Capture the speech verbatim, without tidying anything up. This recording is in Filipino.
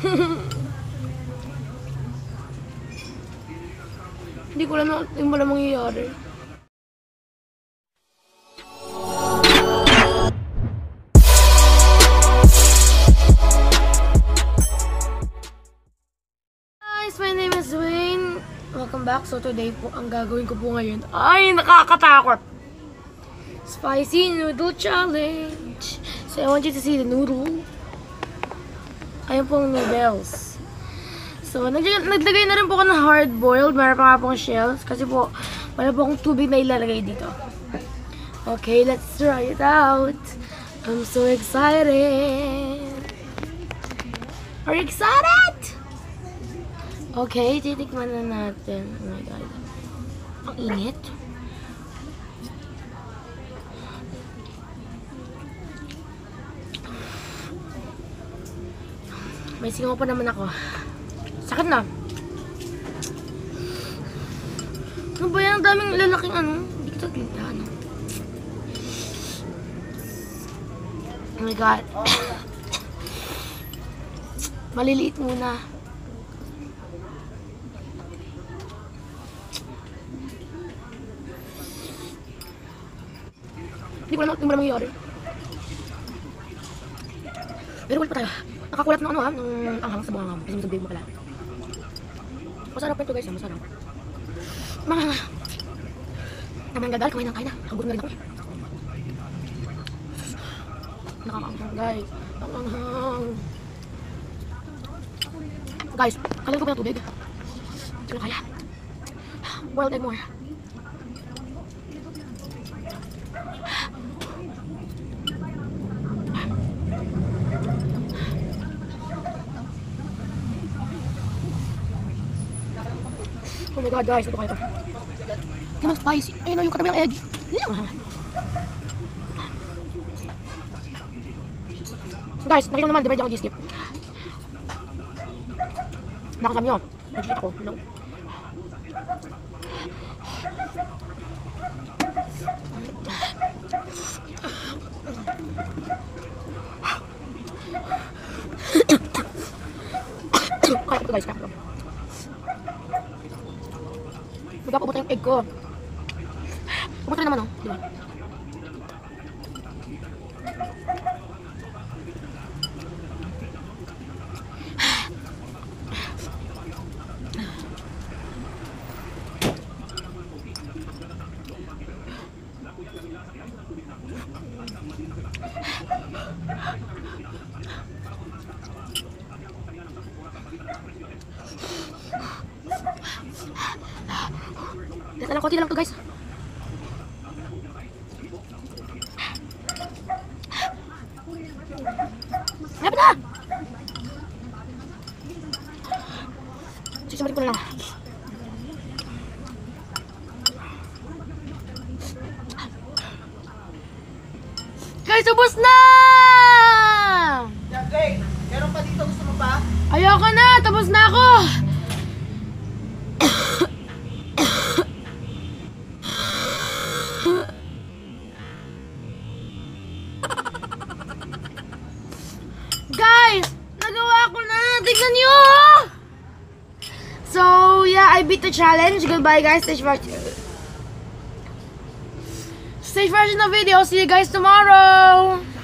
Hindi ko alam na yung wala mangyayari. Guys, my name is Wayne. Welcome back. So today po, ang gagawin ko po ngayon ay nakakatakot. Spicy Noodle Challenge. So I want you to see the noodle. Ayan pong noodles. So, naglagay na rin po ako ng hard-boiled. Meron pa nga pong shells. Kasi po, wala po akong tubig na ilalagay dito. Okay, let's try it out. I'm so excited. Are you excited? Okay, titikman na natin. Oh my God. Ang init. May singaw pa naman ako. Sakit na. Ano ba yan? Ang daming lalaking ano. Hindi kita kita ano. Oh my God. Maliliit muna. Hindi ko alam kung ano mangyayari. Pero wala pa tayo. Nakakulat ng ano ha, ng anghang sa bunganga mo. Kasi sabihin mo pala. Masarap ito guys ha, masarap. Mga naman gagal, kumain ng kain na. Nakagod na rin ako eh. Nakakanghang guys. Nakakanghang. Guys, kailan ko pa ng tubig? Hindi ko na kaya. Boiled egg more. Oh my God guys, ito kayo ito. Hindi naman spicy. Ayun o, yung katabi ng egg. Guys, nakita naman, di ba hindi ako di-skip? Nakasam nyo. Nag-skip ako. Hello. Kaya ito guys, kaya ito. Magkakaubot yung egg ko. Ubot rin naman, oh. Diba? Dito lang, konti lang to guys. Lapit na! Sisamarin ko na lang. Guys, ubos na! Yeah, Jay, meron pa dito, gusto mo pa? Ayoko na! Tapos na ako! Guys! Nagawa ko na! Tignan nyo! So, yeah, I beat the challenge. Goodbye, guys. Stage version. Stage version of video. See you guys tomorrow!